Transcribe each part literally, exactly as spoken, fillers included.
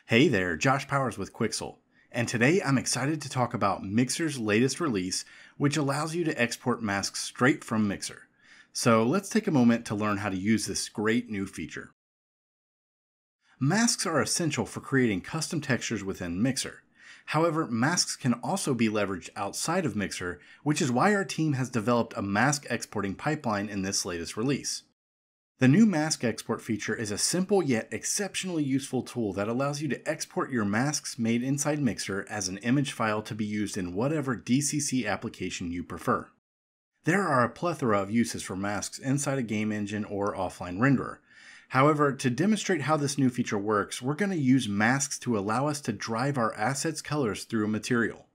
Hey there, Josh Powers with Quixel, and today I'm excited to talk about Mixer's latest release, which allows you to export masks straight from Mixer. So let's take a moment to learn how to use this great new feature. Masks are essential for creating custom textures within Mixer. However, masks can also be leveraged outside of Mixer, which is why our team has developed a mask exporting pipeline in this latest release. The new mask export feature is a simple yet exceptionally useful tool that allows you to export your masks made inside Mixer as an image file to be used in whatever D C C application you prefer. There are a plethora of uses for masks inside a game engine or offline renderer. However, to demonstrate how this new feature works, we're going to use masks to allow us to drive our assets' colors through a material.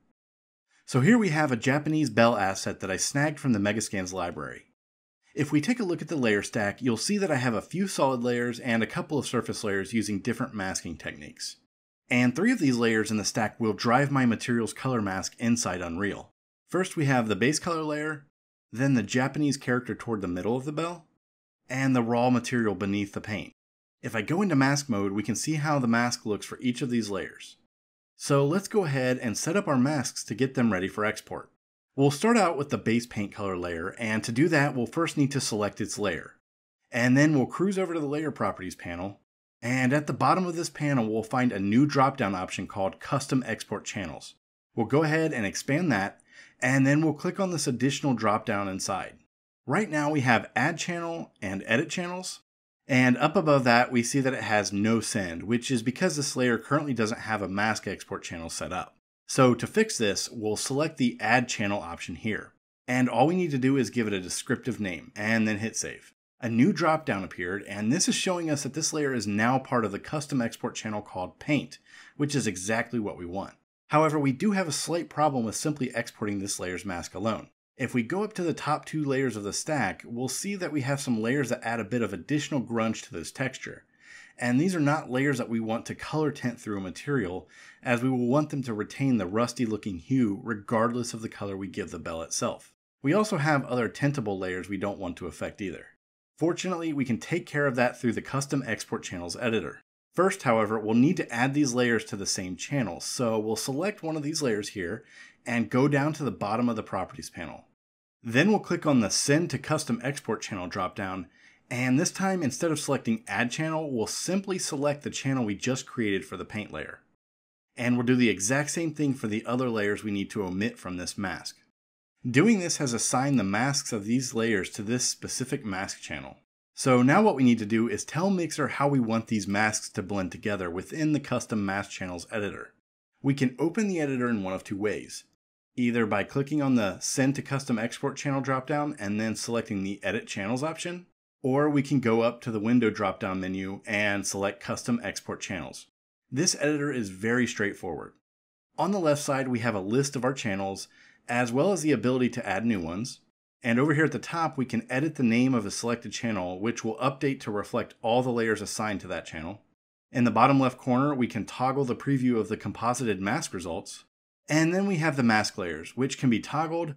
So here we have a Japanese bell asset that I snagged from the Megascans library. If we take a look at the layer stack, you'll see that I have a few solid layers and a couple of surface layers using different masking techniques. And three of these layers in the stack will drive my material's color mask inside Unreal. First we have the base color layer, then the Japanese character toward the middle of the bell, and the raw material beneath the paint. If I go into mask mode, we can see how the mask looks for each of these layers. So let's go ahead and set up our masks to get them ready for export. We'll start out with the base paint color layer, and to do that we'll first need to select its layer. And then we'll cruise over to the layer properties panel, and at the bottom of this panel we'll find a new drop-down option called Custom Export Channels. We'll go ahead and expand that, and then we'll click on this additional drop-down inside. Right now we have Add Channel and Edit Channels, and up above that we see that it has No Send, which is because this layer currently doesn't have a mask export channel set up. So to fix this, we'll select the Add Channel option here. And all we need to do is give it a descriptive name, and then hit save. A new drop-down appeared, and this is showing us that this layer is now part of the custom export channel called Paint, which is exactly what we want. However, we do have a slight problem with simply exporting this layer's mask alone. If we go up to the top two layers of the stack, we'll see that we have some layers that add a bit of additional grunge to this texture. And these are not layers that we want to color tint through a material, as we will want them to retain the rusty looking hue regardless of the color we give the bell itself. We also have other tintable layers we don't want to affect either. Fortunately, we can take care of that through the Custom Export Channels editor. First, however, we'll need to add these layers to the same channel, so we'll select one of these layers here and go down to the bottom of the Properties panel. Then we'll click on the Send to Custom Export Channel dropdown, and this time instead of selecting Add Channel, we'll simply select the channel we just created for the paint layer. And we'll do the exact same thing for the other layers we need to omit from this mask. Doing this has assigned the masks of these layers to this specific mask channel. So now what we need to do is tell Mixer how we want these masks to blend together within the Custom Mask Channels editor. We can open the editor in one of two ways. Either by clicking on the Send to Custom Export Channel dropdown and then selecting the Edit Channels option, or we can go up to the window drop-down menu and select Custom Export Channels. This editor is very straightforward. On the left side we have a list of our channels, as well as the ability to add new ones. And over here at the top we can edit the name of a selected channel, which will update to reflect all the layers assigned to that channel. In the bottom left corner we can toggle the preview of the composited mask results. And then we have the mask layers, which can be toggled,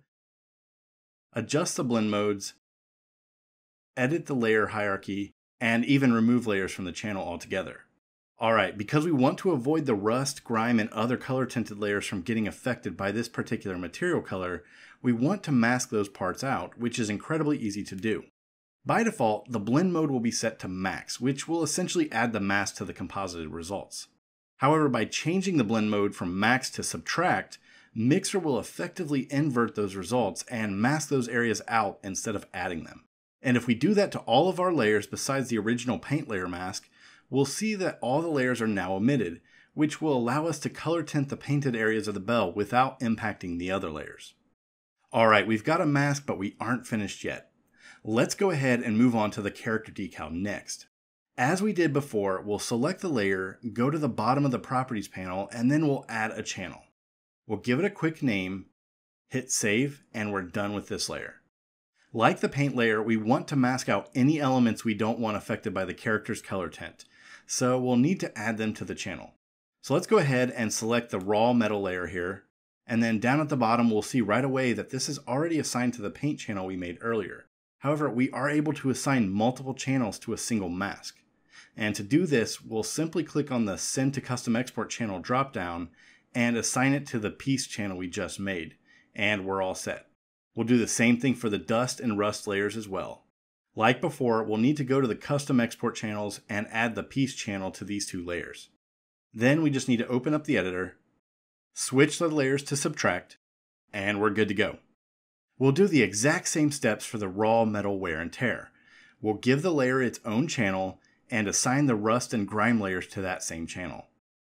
adjust the blend modes, edit the layer hierarchy, and even remove layers from the channel altogether. Alright, because we want to avoid the rust, grime, and other color tinted layers from getting affected by this particular material color, we want to mask those parts out, which is incredibly easy to do. By default, the blend mode will be set to max, which will essentially add the mask to the composited results. However, by changing the blend mode from max to subtract, Mixer will effectively invert those results and mask those areas out instead of adding them. And if we do that to all of our layers besides the original paint layer mask, we'll see that all the layers are now omitted, which will allow us to color tint the painted areas of the bell without impacting the other layers. Alright, we've got a mask, but we aren't finished yet. Let's go ahead and move on to the character decal next. As we did before, we'll select the layer, go to the bottom of the Properties panel, and then we'll add a channel. We'll give it a quick name, hit save, and we're done with this layer. Like the paint layer, we want to mask out any elements we don't want affected by the character's color tint, so we'll need to add them to the channel. So let's go ahead and select the raw metal layer here, and then down at the bottom we'll see right away that this is already assigned to the paint channel we made earlier. However, we are able to assign multiple channels to a single mask. And to do this, we'll simply click on the Send to Custom Export channel dropdown and assign it to the piece channel we just made, and we're all set. We'll do the same thing for the dust and rust layers as well. Like before, we'll need to go to the Custom Export channels and add the piece channel to these two layers. Then we just need to open up the editor, switch the layers to subtract, and we're good to go. We'll do the exact same steps for the raw metal wear and tear. We'll give the layer its own channel and assign the rust and grime layers to that same channel.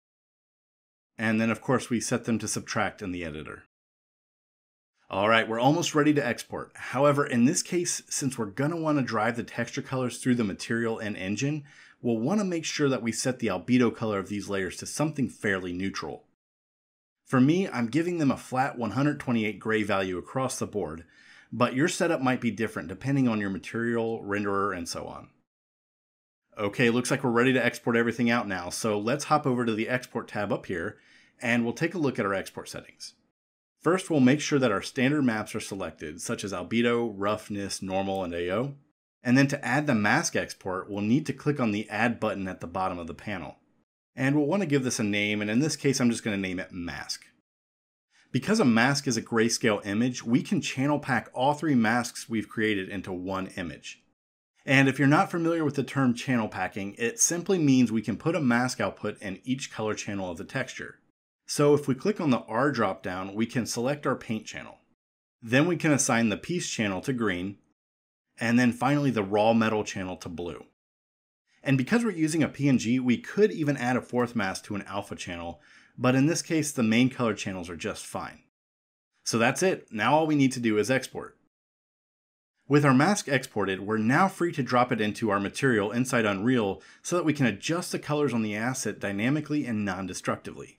And then of course we set them to subtract in the editor. Alright, we're almost ready to export. However, in this case, since we're going to want to drive the texture colors through the material and engine, we'll want to make sure that we set the albedo color of these layers to something fairly neutral. For me, I'm giving them a flat one hundred twenty-eight gray value across the board, but your setup might be different depending on your material, renderer, and so on. Okay, looks like we're ready to export everything out now, so let's hop over to the Export tab up here, and we'll take a look at our export settings. First, we'll make sure that our standard maps are selected, such as albedo, roughness, normal, and A O. And then to add the mask export, we'll need to click on the Add button at the bottom of the panel. And we'll want to give this a name, and in this case I'm just going to name it Mask. Because a mask is a grayscale image, we can channel pack all three masks we've created into one image. And if you're not familiar with the term channel packing, it simply means we can put a mask output in each color channel of the texture. So if we click on the R dropdown, we can select our paint channel. Then we can assign the piece channel to green, and then finally the raw metal channel to blue. And because we're using a P N G, we could even add a fourth mask to an alpha channel, but in this case the main color channels are just fine. So that's it, now all we need to do is export. With our mask exported, we're now free to drop it into our material inside Unreal so that we can adjust the colors on the asset dynamically and non-destructively.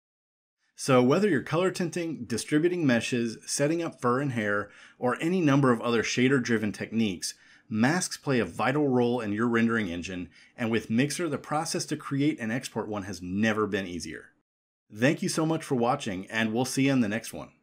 So whether you're color tinting, distributing meshes, setting up fur and hair, or any number of other shader-driven techniques, masks play a vital role in your rendering engine, and with Mixer, the process to create and export one has never been easier. Thank you so much for watching, and we'll see you in the next one.